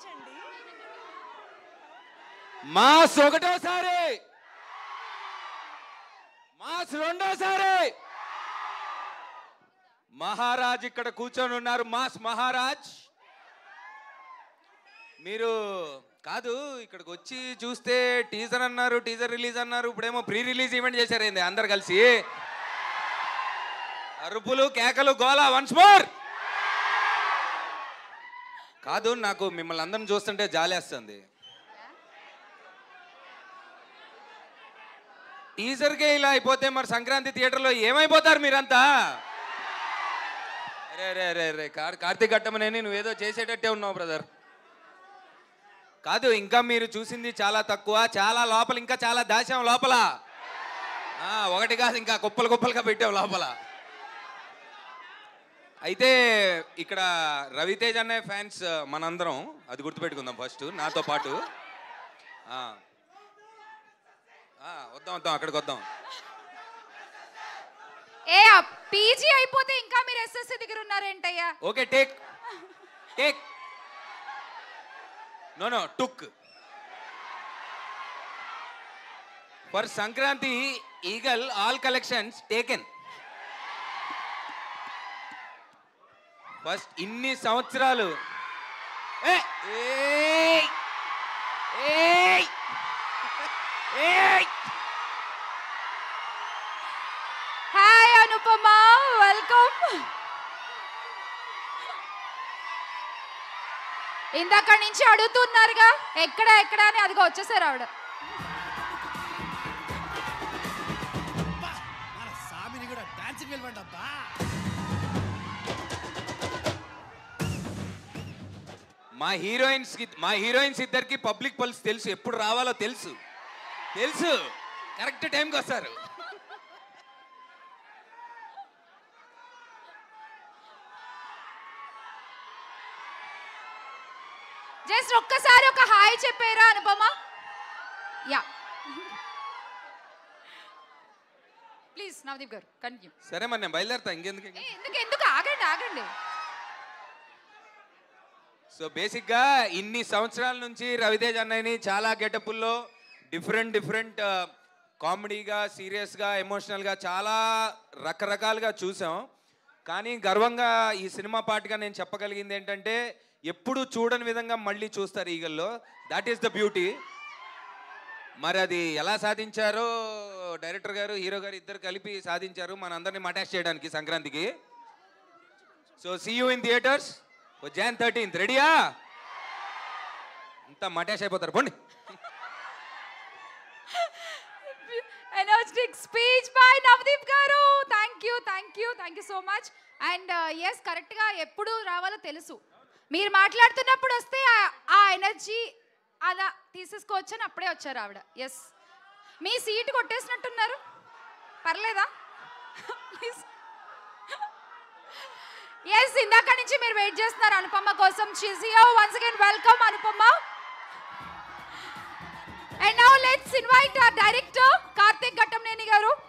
Mass ఒకటోసారి, mass రెండోసారి. మహారాజ్ ఇక్కడ కూర్చొని ఉన్నారు. మాస్ మహారాజ్ మీరు కాదు, ఇక్కడికి వచ్చి చూస్తే టీజర్ అన్నారు, టీజర్ రిలీజ్ అన్నారు, ఇప్పుడేమో ప్రీ రిలీజ్ ఈవెంట్ చేశారేంది అందరు కలిసి? అరుపులు కేకలు గోలా వన్స్ మోర్. కాదు, నాకు మిమ్మల్ని అందరిని చూస్తుంటే జాలేస్తుంది. టీజర్కే ఇలా అయిపోతే మరి సంక్రాంతి థియేటర్లో ఏమైపోతారు మీరంతా? రే రే రే రే కార్తీక్ ఘట్టమనేని నువ్వేదో చేసేటట్టే ఉన్నావు బ్రదర్. కాదు, ఇంకా మీరు చూసింది చాలా తక్కువ, చాలా లోపల ఇంకా చాలా దాచాం లోపల. ఒకటి కాదు, ఇంకా కుప్పలు కుప్పలుగా పెట్టావు లోపల. అయితే ఇక్కడ రవితేజ్ అనే ఫ్యాన్స్ మనందరం, అది గుర్తుపెట్టుకుందాం ఫస్ట్ నాతో పాటు. వద్దాం వద్దాం, అక్కడికి వద్దాం. పీజీ అయిపోతే ఇంకా మీరు ఎస్ఎస్సి దగ్గర ఉన్నారేంటయ్యా? Okay, take take no no took for Sankranti Eagle all collections taken. First ఇన్ని సంవత్సరాలు హాయ్ అనుపమ, వెల్కమ్. ఇందాక నుంచి అడుగుతున్నారుగా ఎక్కడ ఎక్కడ అని, అదిగో వచ్చేసారు ఆవిడ. మా హీరోయిన్స్ ఇద్దరికి పబ్లిక్ పల్స్ తెలుసు, ఎప్పుడు రావాలో తెలుసు, తెలుసు, కరెక్ట్ టైంకి వస్తారు. జస్ట్ ఒక్కసారి ఒక హాయ్ చెప్పారా అనుపమ? యా ప్లీజ్ నవదీప్ గారు కంటిన్యూ. సరే మరి నేను బయలుదేరుతా. ఇంకెందుకు ఎందుకు ఆగండి ఆగండి. సో బేసిక్గా ఇన్ని సంవత్సరాల నుంచి రవితేజ్ అన్నయ్యని చాలా గెటప్పుల్లో డిఫరెంట్ కామెడీగా, సీరియస్గా, ఎమోషనల్గా చాలా రకరకాలుగా చూసాం. కానీ గర్వంగా ఈ సినిమా పార్ట్గా నేను చెప్పగలిగింది ఏంటంటే, ఎప్పుడు చూడని విధంగా మళ్ళీ చూస్తారు ఈగల్లో. That is the beauty. మరి అది ఎలా సాధించారో డైరెక్టర్ గారు, హీరో గారు ఇద్దరు కలిపి సాధించారు మనందరినీ మటాష్ చేయడానికి సంక్రాంతికి. So see you in theatres Jan 13th. రెడీయా? అంతా మటాష్ అయిపోతారు పోండి. Energetic speech by Navdeep garu. Thank you so much. And yes, కరెక్ట్గా ఎప్పుడు రావాలో తెలుసు. మీరు మాట్లాడుతున్నప్పుడు వస్తే ఆ ఎనర్జీ అలా తీసేసుకోవచ్చని అప్పుడే వచ్చారు ఆవిడ. ఎస్, మీ సీట్ కొట్టేసినట్టున్నారు, పర్లేదా? ప్లీజ్. ఎస్, ఇందాక నుంచి మీరు వెయిట్ చేస్తున్నారు అనుపమ కోసం. She's here once again. Welcome Anupama. And now let's invite our director Karthik Ghattamaneni గారు.